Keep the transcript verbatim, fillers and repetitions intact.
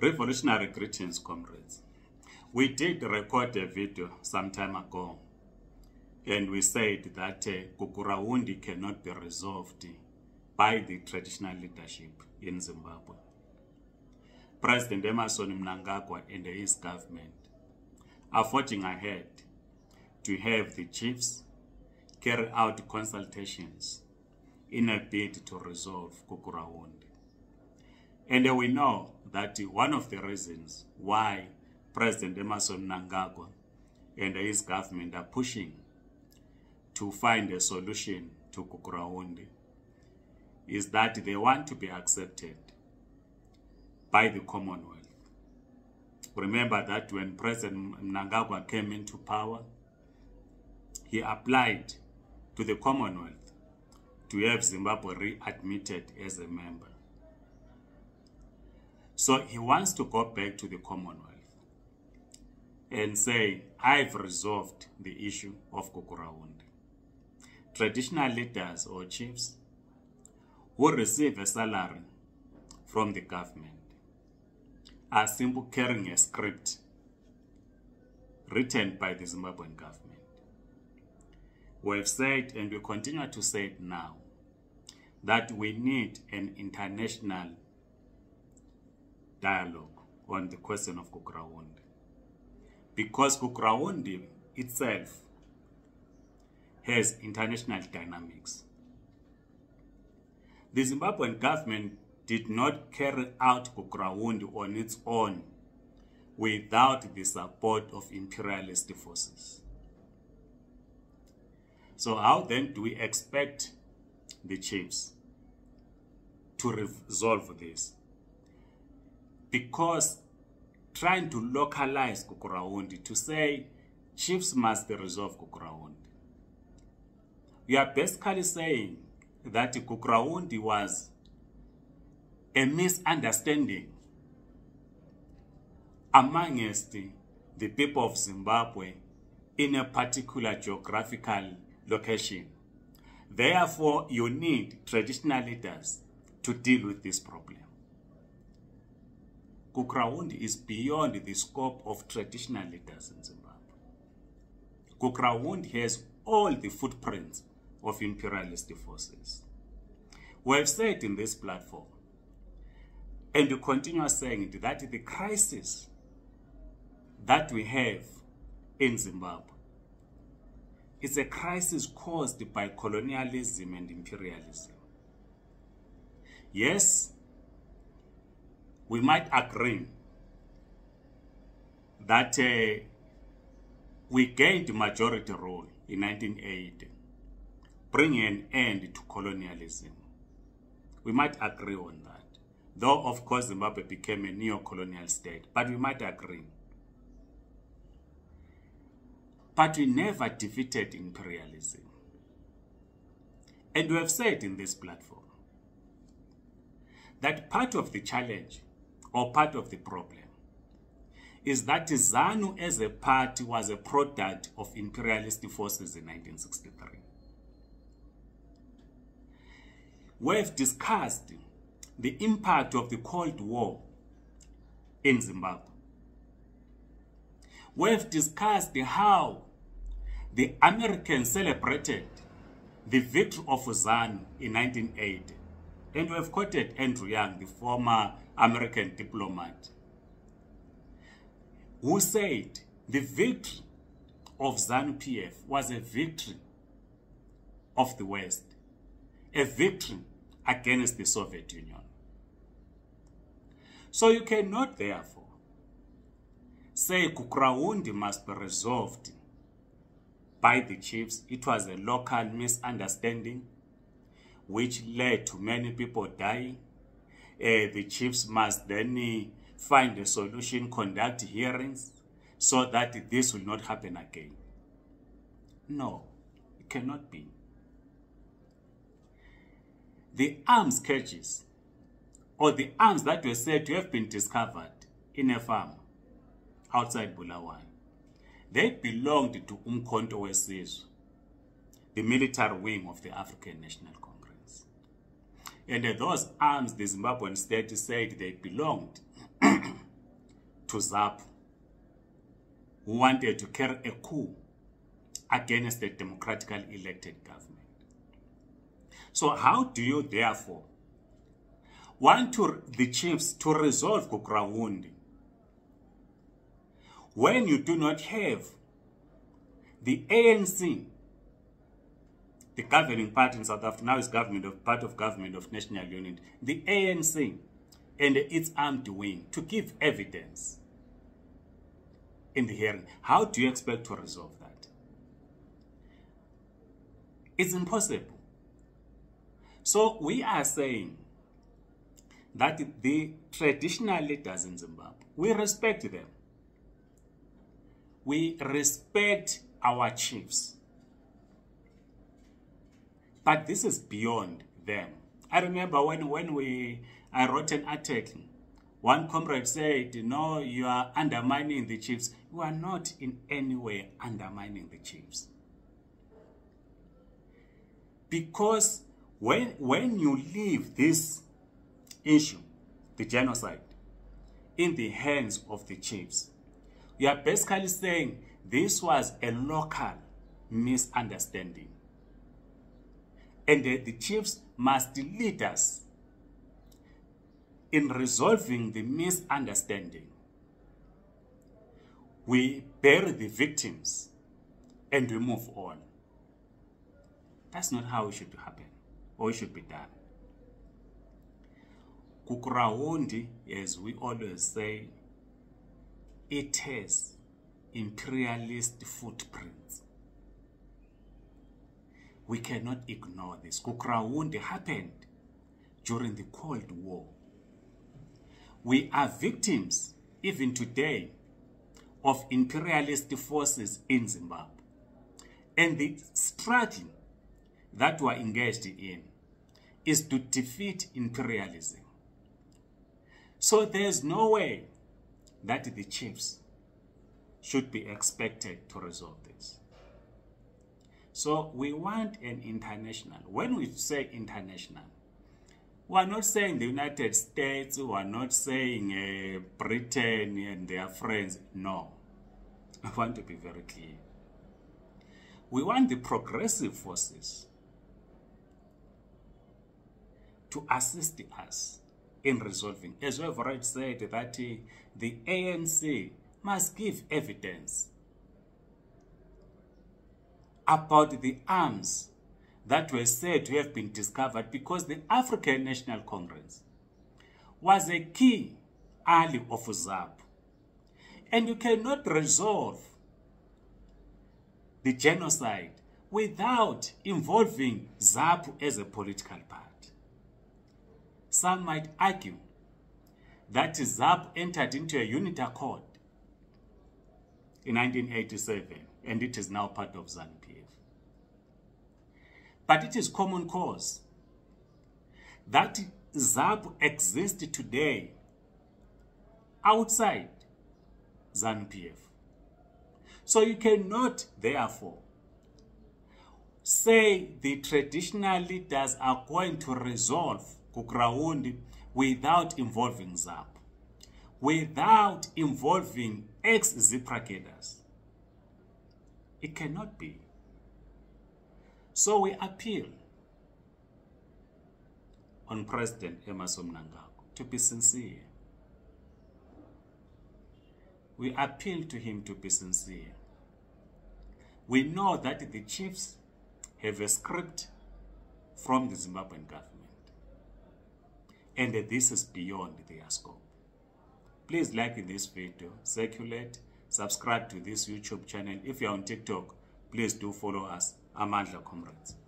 Revolutionary greetings, comrades. We did record a video some time ago, and we said that uh, Gukurahundi cannot be resolved by the traditional leadership in Zimbabwe. President Emmerson Mnangagwa and his government are forging ahead to have the chiefs carry out consultations in a bid to resolve Gukurahundi. And we know that one of the reasons why President Emmerson Mnangagwa and his government are pushing to find a solution to Gukurahundi is that they want to be accepted by the Commonwealth. Remember that when President Mnangagwa came into power, he applied to the Commonwealth to have Zimbabwe readmitted as a member. So he wants to go back to the Commonwealth and say, I've resolved the issue of Gukurahundi. Traditional leaders or chiefs who receive a salary from the government are simply carrying a script written by the Zimbabwean government. We have said, and we continue to say it now, that we need an international dialogue on the question of Gukurahundi. Because Gukurahundi itself has international dynamics. The Zimbabwean government did not carry out Gukurahundi on its own without the support of imperialist forces. So how then do we expect the chiefs to resolve this? Because trying to localize Gukurahundi, to say chiefs must resolve Gukurahundi, we are basically saying that Gukurahundi was a misunderstanding amongst the people of Zimbabwe in a particular geographical location. Therefore, you need traditional leaders to deal with this problem. Gukurahundi is beyond the scope of traditional leaders in Zimbabwe. Gukurahundi has all the footprints of imperialist forces. We have said in this platform, and we continue saying that the crisis that we have in Zimbabwe is a crisis caused by colonialism and imperialism. Yes, we might agree that uh, we gained majority rule in nineteen eighty, bringing an end to colonialism. We might agree on that. Though, of course, Zimbabwe became a neo-colonial state, but we might agree. But we never defeated imperialism. And we have said in this platform that part of the challenge or part of the problem is that ZANU as a party was a product of imperialist forces in nineteen sixty-three. We have discussed the impact of the Cold War in Zimbabwe. We have discussed how the Americans celebrated the victory of ZANU in nineteen eighty. And we have quoted Andrew Young, the former American diplomat, who said the victory of ZANU-P F was a victory of the West, a victory against the Soviet Union. So you cannot, therefore, say Gukurahundi must be resolved by the chiefs. It was a local misunderstanding which led to many people dying. Uh, the chiefs must then uh, find a solution, conduct hearings, so that this will not happen again. No, it cannot be. The arms caches, or the arms that were said to have been discovered in a farm outside Bulawayo, they belonged to Umkhonto weSizwe, the military wing of the African National Congress. And those arms, the Zimbabwean state said they belonged to ZAPU, who wanted to carry a coup against the democratically elected government. So how do you therefore want to, the chiefs to resolve Gukurahundi when you do not have the A N C, the governing party in South Africa, now is government of, part of government of national unity, the A N C and its armed wing to give evidence in the hearing? How do you expect to resolve that? It's impossible. So we are saying that the traditional leaders in Zimbabwe, we respect them. We respect our chiefs. But this is beyond them. I remember when, when we, I wrote an article, one comrade said, no, you are undermining the chiefs. You are not in any way undermining the chiefs. Because when, when you leave this issue, the genocide, in the hands of the chiefs, you are basically saying this was a local misunderstanding. And the, the chiefs must lead us in resolving the misunderstanding. We bury the victims and we move on. That's not how it should happen, or it should be done. Gukurahundi, as we always say, it has imperialist footprints. We cannot ignore this. Gukurahundi happened during the Cold War. We are victims, even today, of imperialist forces in Zimbabwe. And the struggle that we are engaged in is to defeat imperialism. So there's no way that the chiefs should be expected to resolve this. So we want an international. When we say international, we are not saying the United States, we are not saying uh, Britain and their friends. No. I want to be very clear. We want the progressive forces to assist us in resolving. As we have already said, that uh, the A N C must give evidence about the arms that were said to have been discovered, because the African National Congress was a key ally of ZAPU. And you cannot resolve the genocide without involving ZAPU as a political party. Some might argue that ZAPU entered into a unit accord in nineteen eighty-seven, and it is now part of ZANU P F. But it is common cause that ZAPU exists today outside ZANU P F. So you cannot, therefore, say the traditional leaders are going to resolve Gukurahundi without involving ZAPU, without involving ex-ZIPRA cadres. It cannot be. So we appeal on President Emmerson Mnangagwa to be sincere. We appeal to him to be sincere. We know that the chiefs have a script from the Zimbabwean government, and that this is beyond their scope. Please like this video, circulate, subscribe to this YouTube channel. If you're on TikTok, please do follow us, Amandla Comrades.